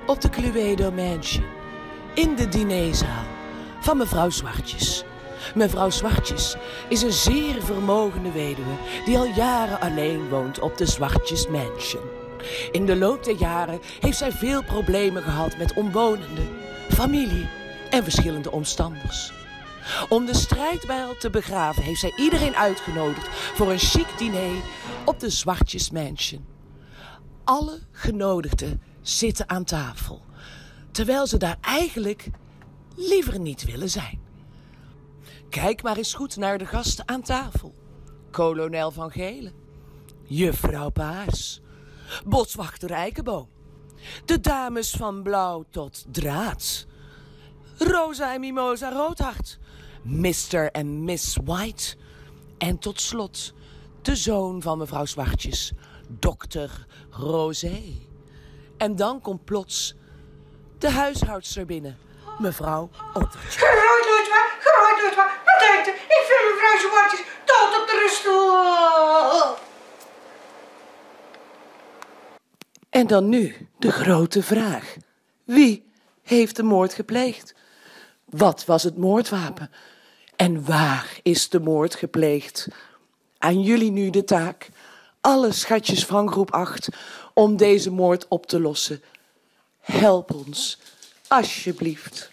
op de Cluedo Mansion, in de dinerzaal van mevrouw Zwartjes. Mevrouw Zwartjes is een zeer vermogende weduwe die al jaren alleen woont op de Zwartjes Mansion. In de loop der jaren heeft zij veel problemen gehad met omwonenden, familie en verschillende omstanders. Om de strijdbijl te begraven heeft zij iedereen uitgenodigd voor een chic diner op de Zwartjes Mansion. Alle genodigden zitten aan tafel, terwijl ze daar eigenlijk liever niet willen zijn. Kijk maar eens goed naar de gasten aan tafel. Kolonel van Gelen, juffrouw Paars, boswachter Eikenboom, de dames van Blauw tot Draad, Rosa en Mimosa Roodhart, Mr. en Miss White en tot slot de zoon van mevrouw Zwartjes, dokter Rosé. En dan komt plots de huishoudster binnen, mevrouw Ottertje. Gerooid nooit waar. Wat denkt u? Ik vind mevrouw Zwartjes dood op de ruststoel. En dan nu de grote vraag. Wie heeft de moord gepleegd? Wat was het moordwapen? En waar is de moord gepleegd? Aan jullie nu de taak, alle schatjes van groep 8, om deze moord op te lossen. Help ons, alsjeblieft.